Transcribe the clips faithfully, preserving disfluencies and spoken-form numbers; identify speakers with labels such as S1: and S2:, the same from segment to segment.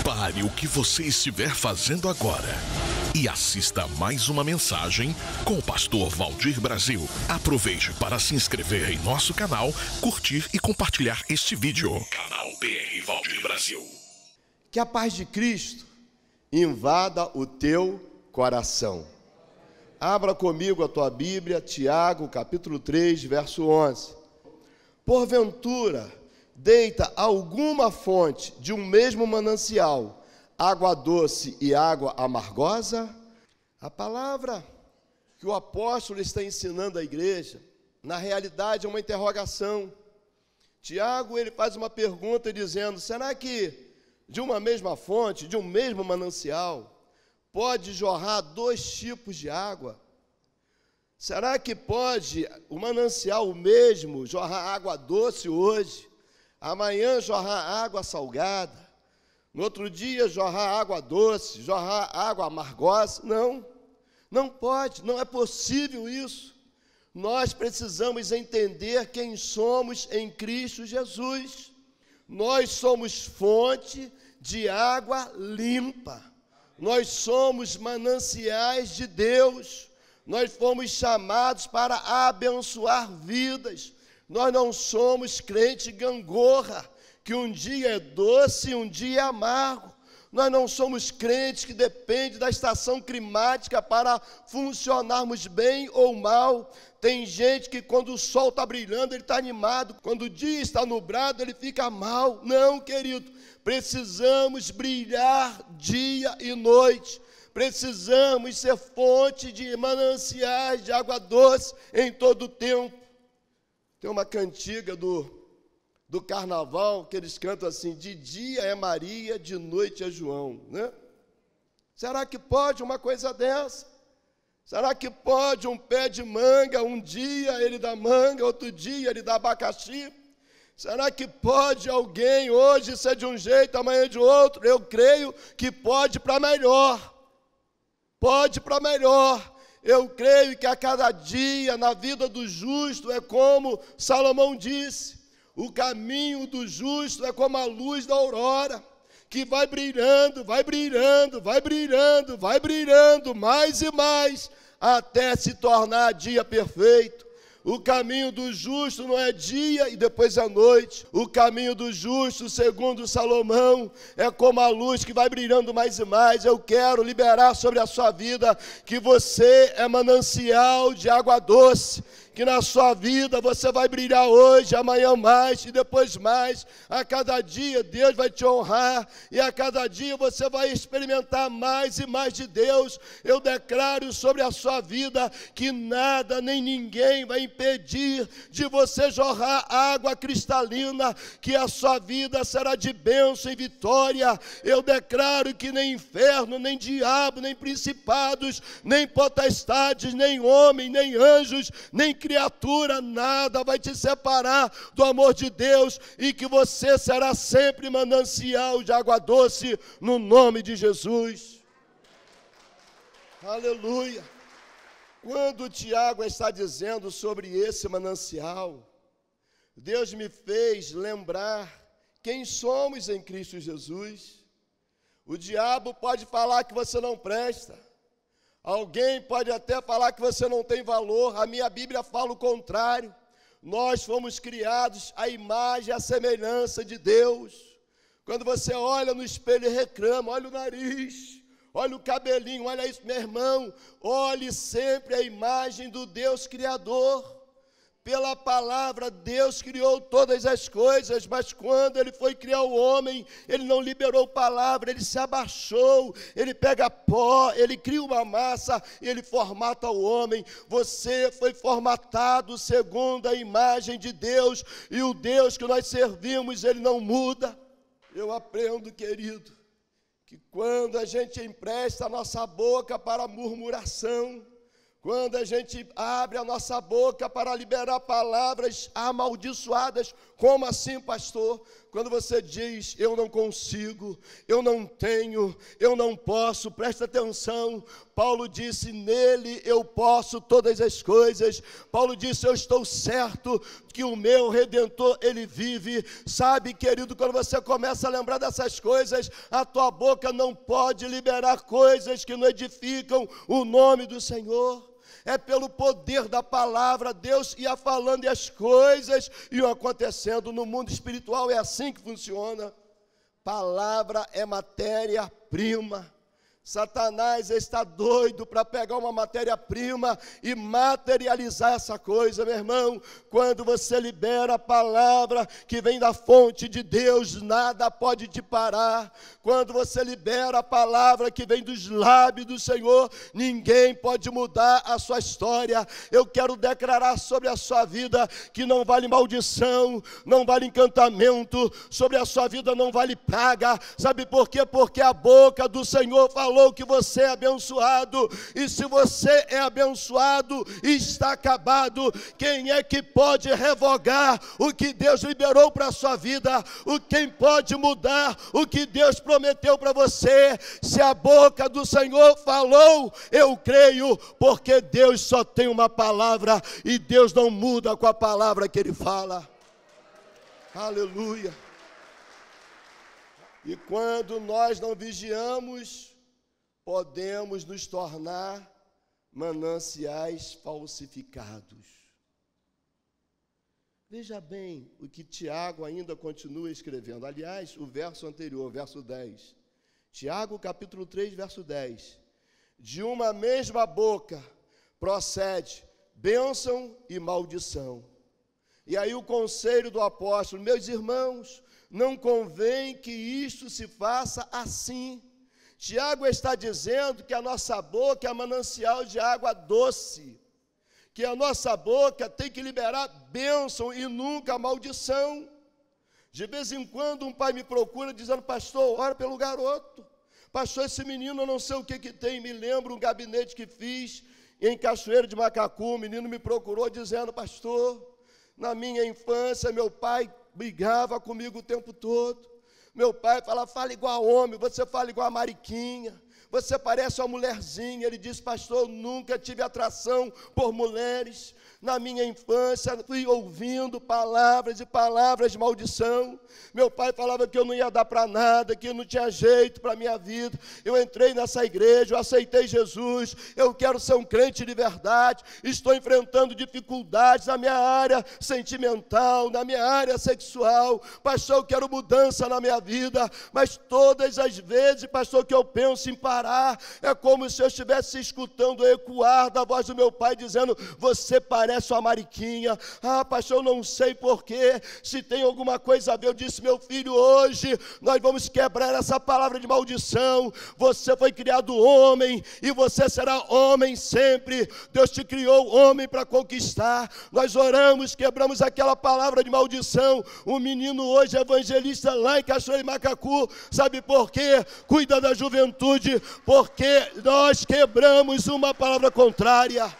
S1: Pare o que você estiver fazendo agora e assista a mais uma mensagem com o pastor Valdir Brasil. Aproveite para se inscrever em nosso canal, curtir e compartilhar este vídeo. Canal B R Valdir Brasil.
S2: Que a paz de Cristo invada o teu coração. Abra comigo a tua Bíblia, Tiago, capítulo três, verso onze. Porventura, deita alguma fonte de um mesmo manancial, água doce e água amargosa? A palavra que o apóstolo está ensinando à igreja, na realidade é uma interrogação. Tiago, ele faz uma pergunta dizendo, será que de uma mesma fonte, de um mesmo manancial, pode jorrar dois tipos de água? Será que pode o manancial mesmo jorrar água doce hoje, amanhã jorrar água salgada, no outro dia jorrar água doce, jorrar água amargosa? Não, não pode, não é possível isso. Nós precisamos entender quem somos em Cristo Jesus. Nós somos fonte de água limpa. Nós somos mananciais de Deus. Nós fomos chamados para abençoar vidas. Nós não somos crente gangorra, que um dia é doce e um dia é amargo. Nós não somos crentes que dependem da estação climática para funcionarmos bem ou mal. Tem gente que quando o sol está brilhando, ele está animado. Quando o dia está nublado, ele fica mal. Não, querido, precisamos brilhar dia e noite. Precisamos ser fonte de mananciais de água doce em todo o tempo. Tem uma cantiga do, do carnaval que eles cantam assim, de dia é Maria, de noite é João, né? Será que pode uma coisa dessa? Será que pode um pé de manga, um dia ele dá manga, outro dia ele dá abacaxi? Será que pode alguém hoje ser de um jeito, amanhã de outro? Eu creio que pode para melhor. Pode para melhor. Eu creio que a cada dia na vida do justo é como Salomão disse, o caminho do justo é como a luz da aurora, que vai brilhando, vai brilhando, vai brilhando, vai brilhando mais e mais, até se tornar dia perfeito. O caminho do justo não é dia e depois é noite. O caminho do justo, segundo Salomão, é como a luz que vai brilhando mais e mais. Eu quero liberar sobre a sua vida que você é manancial de água doce, que na sua vida você vai brilhar hoje, amanhã mais e depois mais. A cada dia Deus vai te honrar e a cada dia você vai experimentar mais e mais de Deus. Eu declaro sobre a sua vida que nada nem ninguém vai impedir de você jorrar água cristalina, que a sua vida será de bênção e vitória. Eu declaro que nem inferno, nem diabo, nem principados, nem potestades, nem homem, nem anjos, nem criatura, nada vai te separar do amor de Deus e que você será sempre manancial de água doce no nome de Jesus. Aleluia. Quando Tiago está dizendo sobre esse manancial, Deus me fez lembrar quem somos em Cristo Jesus. O diabo pode falar que você não presta. Alguém pode até falar que você não tem valor. A minha Bíblia fala o contrário. Nós fomos criados à imagem e à semelhança de Deus. Quando você olha no espelho e reclama, olha o nariz, olha o cabelinho, olha isso, meu irmão, olhe sempre a imagem do Deus Criador. Pela palavra, Deus criou todas as coisas, mas quando Ele foi criar o homem, Ele não liberou palavra, Ele se abaixou, Ele pega pó, Ele cria uma massa, Ele formata o homem. Você foi formatado segundo a imagem de Deus, e o Deus que nós servimos, Ele não muda. Eu aprendo, querido, que quando a gente empresta a nossa boca para a murmuração, quando a gente abre a nossa boca para liberar palavras amaldiçoadas, como assim, pastor? quando você diz, eu não consigo, eu não tenho, eu não posso, presta atenção, Paulo disse, nele eu posso todas as coisas. Paulo disse, eu estou certo que o meu Redentor, ele vive. Sabe, querido, quando você começa a lembrar dessas coisas, a tua boca não pode liberar coisas que não edificam o nome do Senhor. É pelo poder da palavra, Deus ia falando e as coisas iam acontecendo. No mundo espiritual é assim que funciona. Palavra é matéria-prima. Satanás está doido para pegar uma matéria-prima e materializar essa coisa, meu irmão. Quando você libera a palavra que vem da fonte de Deus, nada pode te parar. Quando você libera a palavra que vem dos lábios do Senhor, ninguém pode mudar a sua história. Eu quero declarar sobre a sua vida que não vale maldição, não vale encantamento, sobre a sua vida não vale praga. Sabe por quê? Porque a boca do Senhor falou que você é abençoado, e se você é abençoado, está acabado. Quem é que pode revogar o que Deus liberou para a sua vida? O quem pode mudar o que Deus prometeu para você? Se a boca do Senhor falou, eu creio, porque Deus só tem uma palavra, e Deus não muda com a palavra que Ele fala. Aleluia. E quando nós não vigiamos, podemos nos tornar mananciais falsificados. Veja bem o que Tiago ainda continua escrevendo. Aliás, o verso anterior, verso dez. Tiago, capítulo três, verso dez. De uma mesma boca procede bênção e maldição. E aí o conselho do apóstolo, meus irmãos, não convém que isto se faça assim. Tiago está dizendo que a nossa boca é manancial de água doce, que a nossa boca tem que liberar bênção e nunca maldição. De vez em quando um pai me procura dizendo, pastor, ora pelo garoto. Pastor, esse menino eu não sei o que que tem. Me lembro um gabinete que fiz em Cachoeiro de Macacu, o menino me procurou dizendo, pastor, na minha infância meu pai brigava comigo o tempo todo. Meu pai fala, fala igual homem, você fala igual a Mariquinha, você parece uma mulherzinha. Ele disse, pastor, eu nunca tive atração por mulheres. Na minha infância, fui ouvindo palavras e palavras de maldição. Meu pai falava que eu não ia dar para nada, que eu não tinha jeito para a minha vida. Eu entrei nessa igreja, eu aceitei Jesus, eu quero ser um crente de verdade. Estou enfrentando dificuldades na minha área sentimental, na minha área sexual. Pastor, eu quero mudança na minha vida. Mas todas as vezes, pastor, que eu penso em parar, é como se eu estivesse escutando o ecoar da voz do meu pai, dizendo, você parece Parece uma Mariquinha. Ah, pastor, eu não sei porquê, se tem alguma coisa a ver. Eu disse, meu filho, hoje nós vamos quebrar essa palavra de maldição. Você foi criado homem e você será homem sempre. Deus te criou homem para conquistar. Nós oramos, quebramos aquela palavra de maldição. O menino hoje é evangelista lá em Cachoeiro de Macacu. Sabe por quê? Cuida da juventude, porque nós quebramos uma palavra contrária.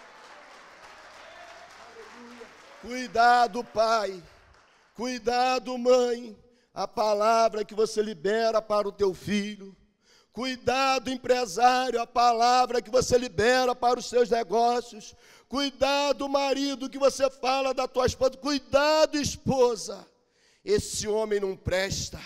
S2: Cuidado, pai, cuidado, mãe, a palavra que você libera para o teu filho. Cuidado, empresário, a palavra que você libera para os seus negócios. Cuidado, marido, que você fala da tua esposa. Cuidado, esposa, esse homem não presta.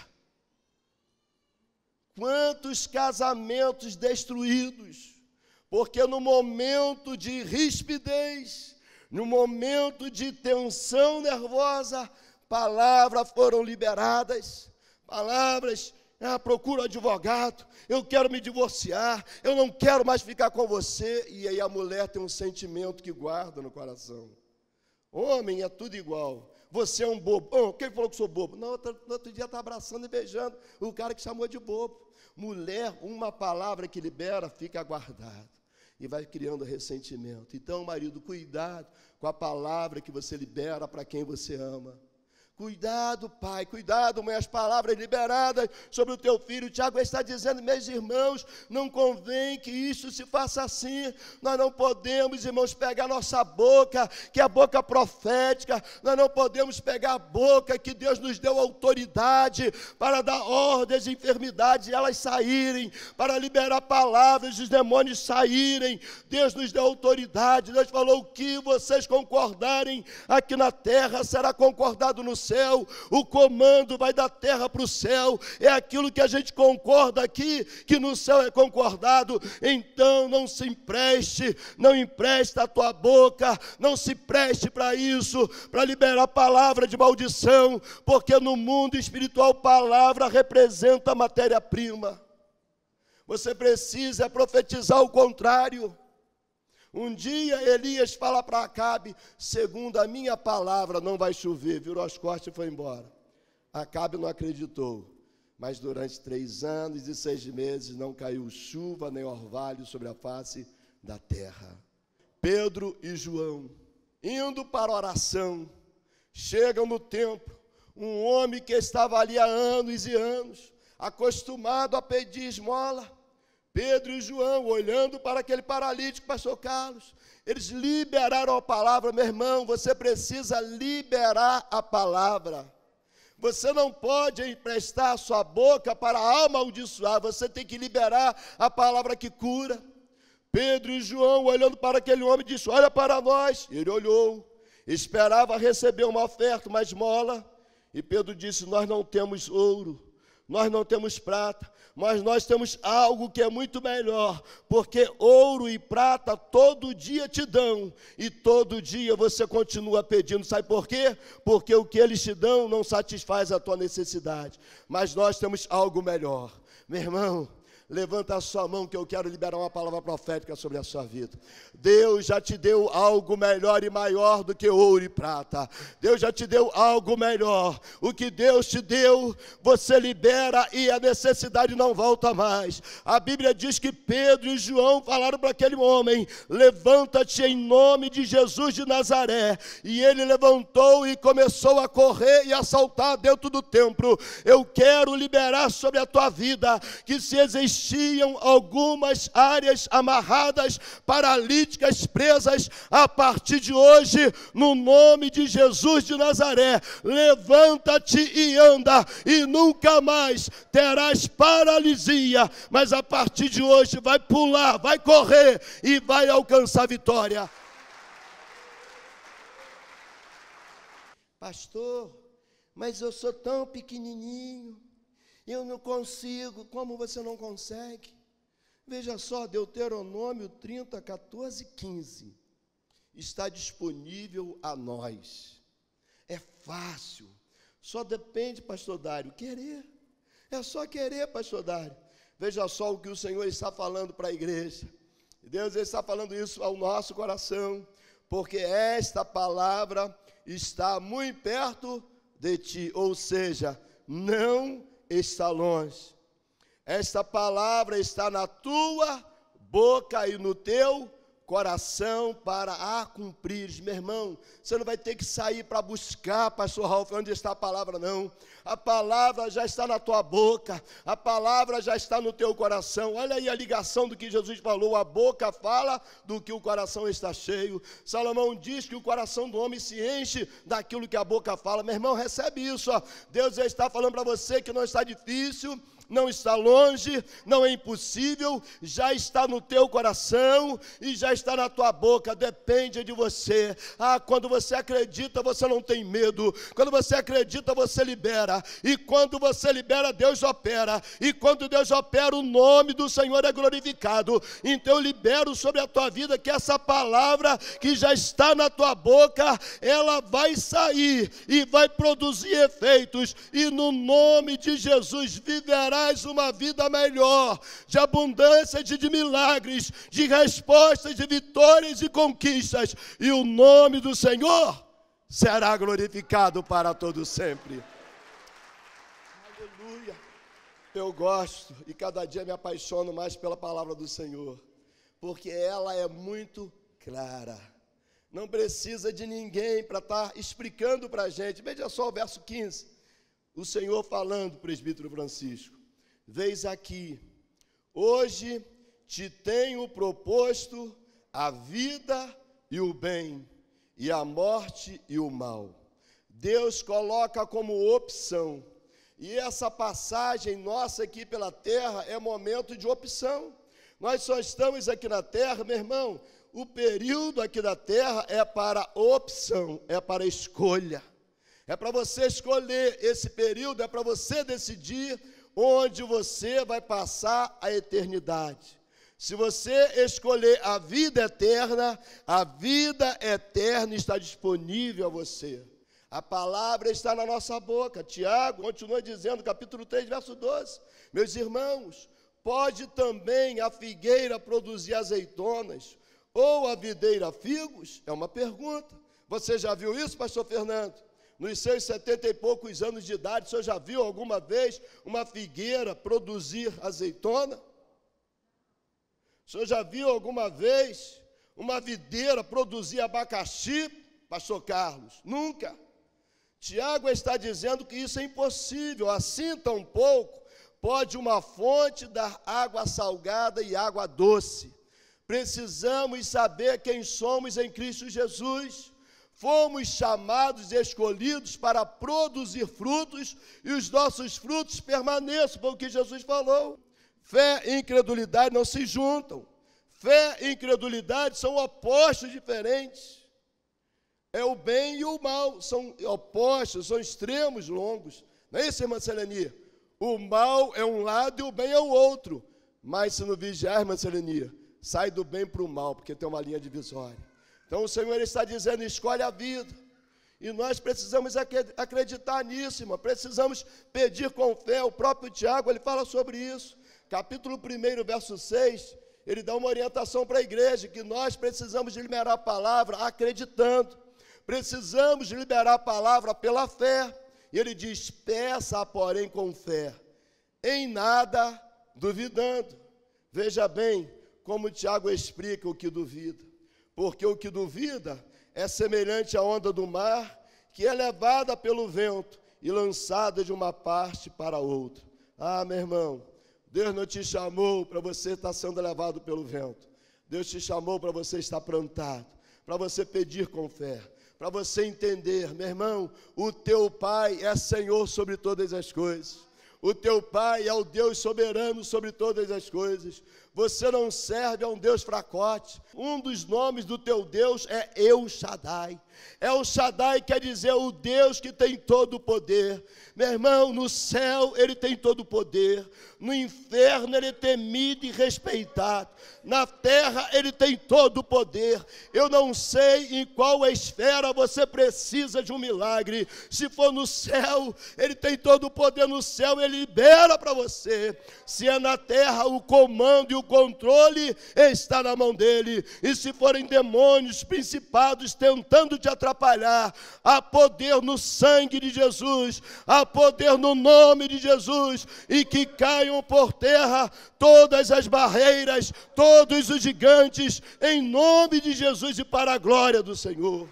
S2: Quantos casamentos destruídos, porque no momento de rispidez, no momento de tensão nervosa, palavras foram liberadas, palavras, ah, procura um advogado, eu quero me divorciar, eu não quero mais ficar com você. E aí a mulher tem um sentimento que guarda no coração. Homem é tudo igual, você é um bobo. Oh, quem falou que sou bobo? Não, outro, outro dia está abraçando e beijando o cara que chamou de bobo. Mulher, uma palavra que libera, fica guardada. E vai criando ressentimento. Então, marido, cuidado com a palavra que você libera para quem você ama. Cuidado, pai, cuidado, mãe, as palavras liberadas sobre o teu filho. O Tiago está dizendo, meus irmãos, não convém que isso se faça assim. Nós não podemos, irmãos, pegar nossa boca, que é a boca profética. Nós não podemos pegar a boca que Deus nos deu autoridade para dar ordens de enfermidades e elas saírem, para liberar palavras e os demônios saírem. Deus nos deu autoridade. Deus falou, o que vocês concordarem aqui na terra será concordado no céu. O comando vai da terra para o céu. É aquilo que a gente concorda aqui, que no céu é concordado. Então não se empreste, não empresta a tua boca, não se preste para isso, para liberar palavra de maldição, porque no mundo espiritual palavra representa matéria-prima. Você precisa profetizar o contrário. Um dia Elias fala para Acabe, segundo a minha palavra não vai chover, virou as costas e foi embora. Acabe não acreditou, mas durante três anos e seis meses não caiu chuva nem orvalho sobre a face da terra. Pedro e João, indo para a oração, chegam no templo, um homem que estava ali há anos e anos, acostumado a pedir esmola. Pedro e João, olhando para aquele paralítico, pastor Carlos, eles liberaram a palavra. Meu irmão, você precisa liberar a palavra. Você não pode emprestar a sua boca para amaldiçoar, você tem que liberar a palavra que cura. Pedro e João, olhando para aquele homem, disse, olha para nós. Ele olhou, esperava receber uma oferta, uma esmola. E Pedro disse, nós não temos ouro, nós não temos prata, mas nós temos algo que é muito melhor, porque ouro e prata todo dia te dão, e todo dia você continua pedindo. Sabe por quê? Porque o que eles te dão não satisfaz a tua necessidade, mas nós temos algo melhor. Meu irmão, levanta a sua mão que eu quero liberar uma palavra profética sobre a sua vida. Deus já te deu algo melhor e maior do que ouro e prata. Deus já te deu algo melhor. O que Deus te deu, você libera e a necessidade não volta mais. A Bíblia diz que Pedro e João falaram para aquele homem, levanta-te em nome de Jesus de Nazaré. E ele levantou e começou a correr e a saltar dentro do templo. Eu quero liberar sobre a tua vida que se existir Existiam algumas áreas amarradas, paralíticas, presas, a partir de hoje, no nome de Jesus de Nazaré, levanta-te e anda, e nunca mais terás paralisia, mas a partir de hoje vai pular, vai correr e vai alcançar vitória. Pastor, mas eu sou tão pequenininho, eu não consigo. Como você não consegue? Veja só, Deuteronômio trinta, quatorze, quinze. Está disponível a nós. É fácil. Só depende, pastor Dário, querer. É só querer, pastor Dário. Veja só o que o Senhor está falando para a igreja. Deus está falando isso ao nosso coração, porque esta palavra está muito perto de ti. Ou seja, não está longe. Esta palavra está na tua boca e no teu coração para a cumprires. Meu irmão, você não vai ter que sair para buscar, pastor Ralf, onde está a palavra, não. A palavra já está na tua boca, a palavra já está no teu coração. Olha aí a ligação do que Jesus falou, a boca fala do que o coração está cheio. Salomão diz que o coração do homem se enche daquilo que a boca fala. Meu irmão, recebe isso, ó. Deus já está falando para você que não está difícil, não está longe, não é impossível, já está no teu coração e já está na tua boca, depende de você. Ah, quando você acredita, você não tem medo. Quando você acredita, você libera. E quando você libera, Deus opera. E quando Deus opera, o nome do Senhor é glorificado. Então eu libero sobre a tua vida que essa palavra que já está na tua boca, ela vai sair e vai produzir efeitos. E no nome de Jesus viverá uma vida melhor, de abundância, de, de milagres, de respostas, de vitórias e conquistas, e o nome do Senhor será glorificado para todo sempre. Aleluia. Eu gosto e cada dia me apaixono mais pela palavra do Senhor, porque ela é muito clara. não precisa de ninguém para estar explicando para a gente. Veja só o verso quinze, o Senhor falando, presbítero Francisco: Veis aqui, hoje te tenho proposto a vida e o bem, e a morte e o mal. Deus coloca como opção. E essa passagem nossa aqui pela terra é momento de opção. Nós só estamos aqui na terra, meu irmão, o período aqui da terra é para opção, é para escolha. É para você escolher esse período, é para você decidir onde você vai passar a eternidade. Se você escolher a vida eterna, a vida eterna está disponível a você. A palavra está na nossa boca. Tiago continua dizendo, capítulo três, verso doze. Meus irmãos, pode também a figueira produzir azeitonas, ou a videira figos? É uma pergunta. Você já viu isso, pastor Fernando? Nos seus setenta e poucos anos de idade, o senhor já viu alguma vez uma figueira produzir azeitona? O senhor já viu alguma vez uma videira produzir abacaxi, pastor Carlos? Nunca. Tiago está dizendo que isso é impossível. Assim tampouco pode uma fonte dar água salgada e água doce. Precisamos saber quem somos em Cristo Jesus. Fomos chamados e escolhidos para produzir frutos, e os nossos frutos permaneçam, foi o que Jesus falou. Fé e incredulidade não se juntam. Fé e incredulidade são opostos diferentes. É o bem e o mal, são opostos, são extremos longos. Não é isso, irmã Selenia? O mal é um lado e o bem é o outro. Mas se não vigiar, irmã Selenia, sai do bem para o mal, porque tem uma linha divisória. Então o Senhor está dizendo, escolhe a vida. E nós precisamos acreditar nisso, irmão. Precisamos pedir com fé. O próprio Tiago, ele fala sobre isso. Capítulo um, verso seis, ele dá uma orientação para a igreja, que nós precisamos liberar a palavra acreditando. Precisamos liberar a palavra pela fé. E ele diz, peça, porém, com fé, em nada duvidando. Veja bem como Tiago explica o que duvida. Porque o que duvida é semelhante à onda do mar, que é levada pelo vento e lançada de uma parte para outra. Ah, meu irmão, Deus não te chamou para você estar sendo levado pelo vento. Deus te chamou para você estar plantado, para você pedir com fé, para você entender, meu irmão, o teu Pai é Senhor sobre todas as coisas. O teu Pai é o Deus soberano sobre todas as coisas. Você não serve a um Deus fracote. Um dos nomes do teu Deus é El Shaddai. El Shaddai quer dizer o Deus que tem todo o poder. Meu irmão, no céu ele tem todo o poder. No inferno ele é temido e respeitado. Na terra ele tem todo o poder. Eu não sei em qual esfera você precisa de um milagre. Se for no céu, ele tem todo o poder no céu, ele libera para você. Se é na terra, o comando e o controle está na mão dele. E se forem demônios, principados tentando te atrapalhar, há poder no sangue de Jesus, há poder no nome de Jesus, e que caiam por terra todas as barreiras, todos os gigantes, em nome de Jesus e para a glória do Senhor.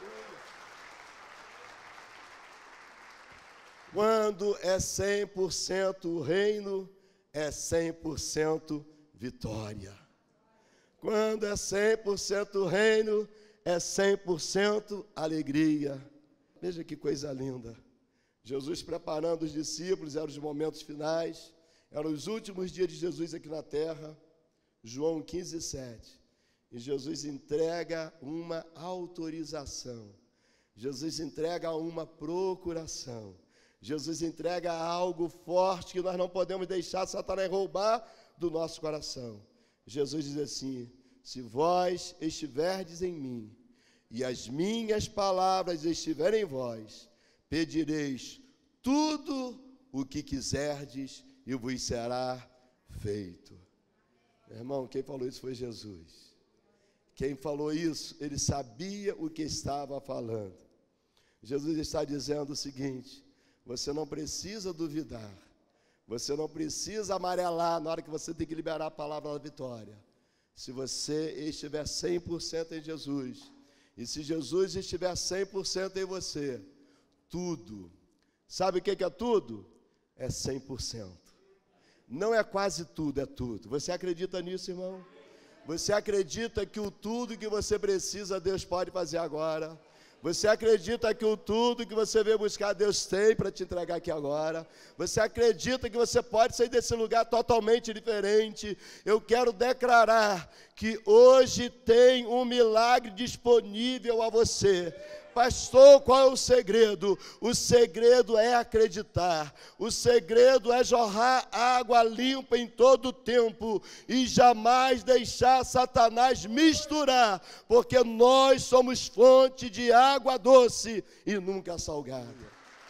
S2: Quando é cem por cento o reino, é cem por cento vitória. Quando é cem por cento o reino, é cem por cento alegria. Veja que coisa linda. Jesus preparando os discípulos, eram os momentos finais, eram os últimos dias de Jesus aqui na terra. João quinze, sete. E Jesus entrega uma autorização. Jesus entrega uma procuração. Jesus entrega algo forte que nós não podemos deixar Satanás roubar do nosso coração. Jesus diz assim, se vós estiverdes em mim, e as minhas palavras estiverem em vós, pedireis tudo o que quiserdes, e vos será feito. Meu irmão, quem falou isso foi Jesus. Quem falou isso, ele sabia o que estava falando. Jesus está dizendo o seguinte, você não precisa duvidar, você não precisa amarelar na hora que você tem que liberar a palavra da vitória. Se você estiver cem por cento em Jesus, E se Jesus estiver cem por cento em você, tudo, sabe o que é tudo? É cem por cento. Não é quase tudo, é tudo. Você acredita nisso, irmão? Você acredita que o tudo que você precisa, Deus pode fazer agora? Você acredita que o tudo que você veio buscar, Deus tem para te entregar aqui agora? Você acredita que você pode sair desse lugar totalmente diferente? Eu quero declarar que hoje tem um milagre disponível a você. Pastor, qual é o segredo? O segredo é acreditar. O segredo é jorrar água limpa em todo o tempo e jamais deixar Satanás misturar, porque nós somos fonte de água doce e nunca salgada.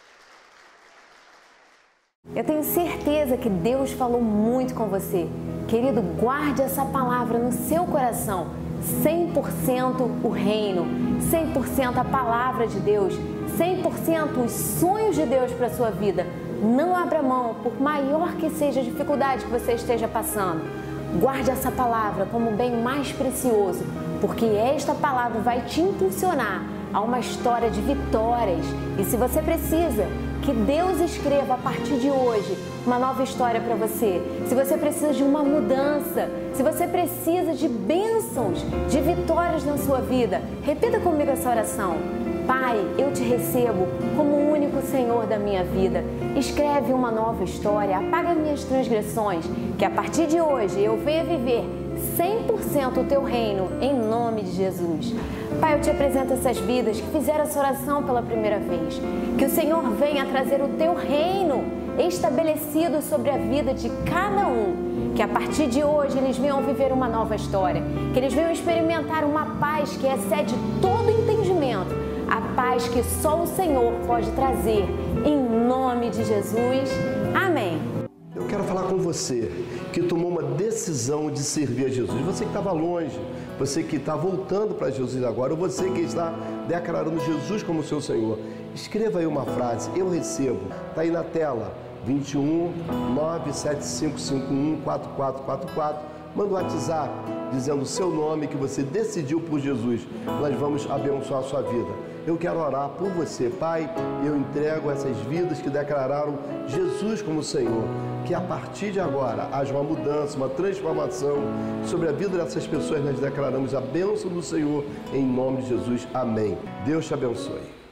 S3: Eu tenho certeza que Deus falou muito com você. Querido, guarde essa palavra no seu coração. cem por cento o reino, cem por cento a palavra de Deus, cem por cento os sonhos de Deus para a sua vida. Não abra mão, por maior que seja a dificuldade que você esteja passando. Guarde essa palavra como o bem mais precioso, porque esta palavra vai te impulsionar a uma história de vitórias. E se você precisa que Deus escreva a partir de hoje uma nova história para você, se você precisa de uma mudança, se você precisa de bênçãos, de vitórias na sua vida, repita comigo essa oração. Pai, eu te recebo como o único Senhor da minha vida. Escreve uma nova história, apaga minhas transgressões, que a partir de hoje eu venha viver cem por cento o teu reino, em nome de Jesus. Pai, eu te apresento essas vidas que fizeram essa oração pela primeira vez. Que o Senhor venha trazer o teu reino estabelecido sobre a vida de cada um. Que a partir de hoje eles venham viver uma nova história. Que eles venham experimentar uma paz que excede todo entendimento. A paz que só o Senhor pode trazer. Em nome de Jesus. Amém.
S2: Eu quero falar com você que tomou uma decisão de servir a Jesus. Você que estava longe, você que está voltando para Jesus agora, ou você que está declarando Jesus como seu Senhor. Escreva aí uma frase, eu recebo. Está aí na tela, vinte e um, nove sete cinco cinco um, quatro quatro quatro quatro. Manda um WhatsApp dizendo o seu nome que você decidiu por Jesus. Nós vamos abençoar a sua vida. Eu quero orar por você, Pai. Eu entrego essas vidas que declararam Jesus como Senhor. Que a partir de agora haja uma mudança, uma transformação sobre a vida dessas pessoas. Nós declaramos a bênção do Senhor em nome de Jesus. Amém. Deus te abençoe.